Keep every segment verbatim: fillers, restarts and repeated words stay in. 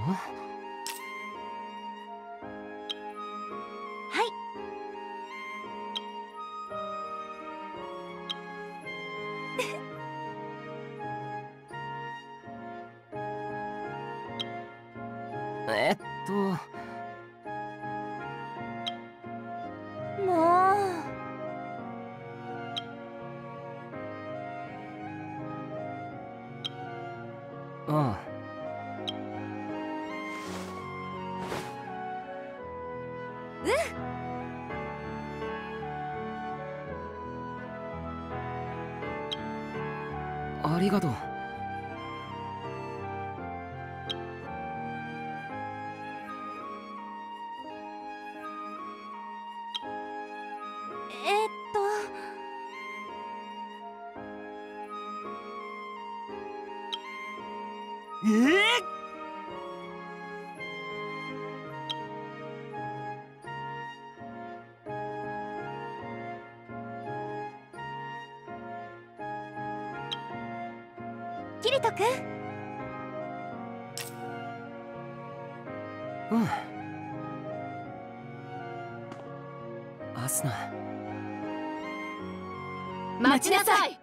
えっともう。うん。ありがとう。 えーっとええキリト君。 うん。アスナ。 待ちなさい。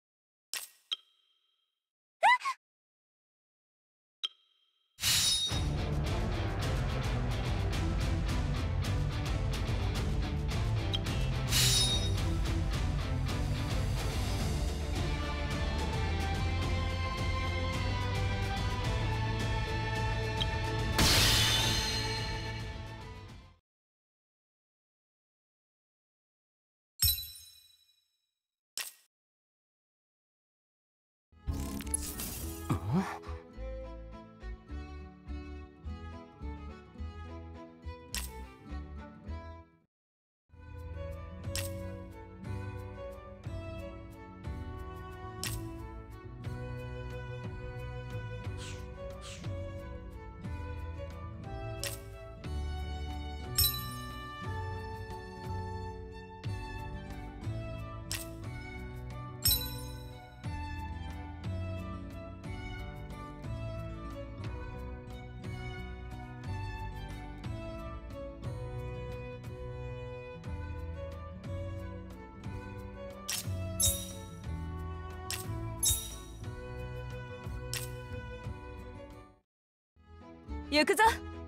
行くぞ。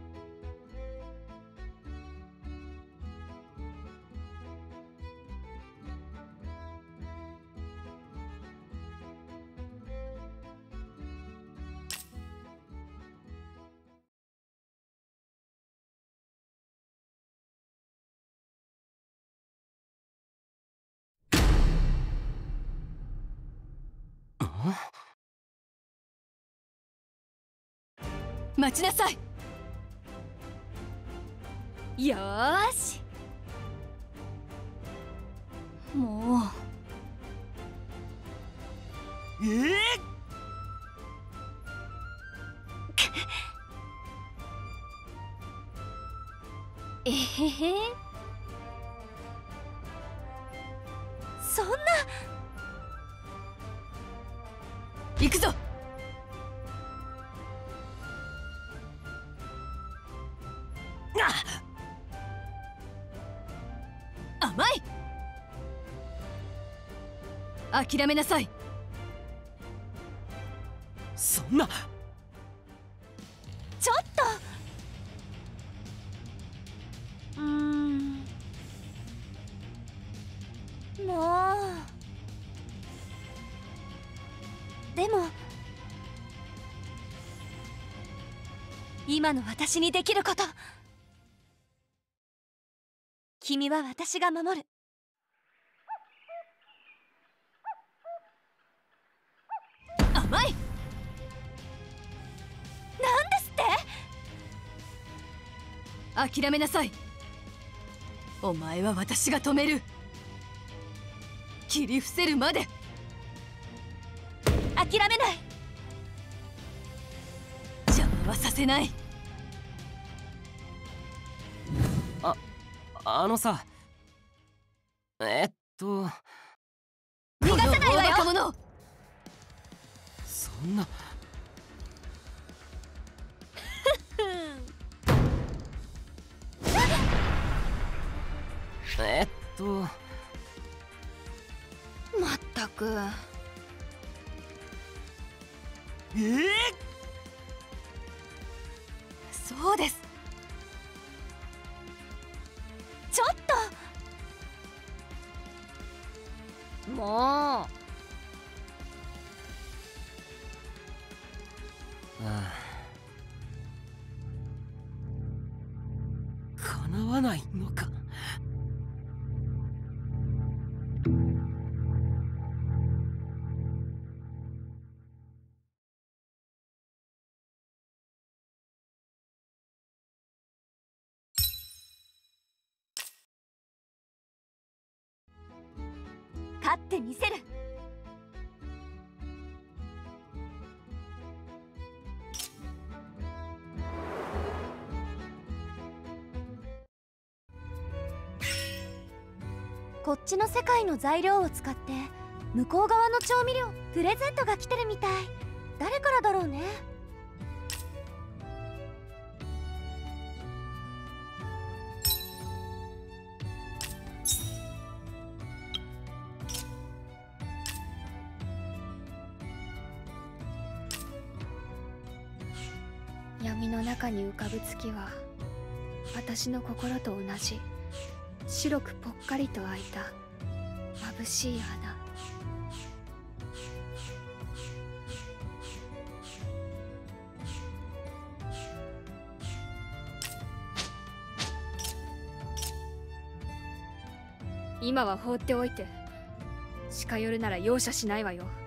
待ちなさい。よーし。もうえええへへ。そんな。行くぞ。甘い。諦めなさい。 そんな。 ちょっと。うーん。もう。でも今の私にできること、君は私が守る。甘い。なんですって。諦めなさい。お前は私が止める。切り伏せるまで。諦めない。邪魔はさせない。 あ、あのさ、えっと逃がさないわよ。 そんな。 えっとまったく。 えー、 そうです。ちょっともう。 ああ、叶わないのか。 勝ってみせる。こっちの世界の材料を使って向こう側の調味料プレゼントが来てるみたい。誰からだろうね。 闇の中に浮かぶ月は私の心と同じ白くぽっかりと開いた眩しい穴。今は放っておいて、近寄るなら容赦しないわよ。